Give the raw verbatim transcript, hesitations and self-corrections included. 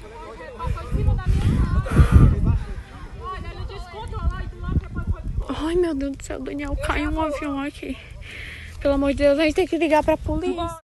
Ai, meu Deus do céu, Daniel, caiu um avião aqui. Pelo amor de Deus, a gente tem que ligar pra polícia.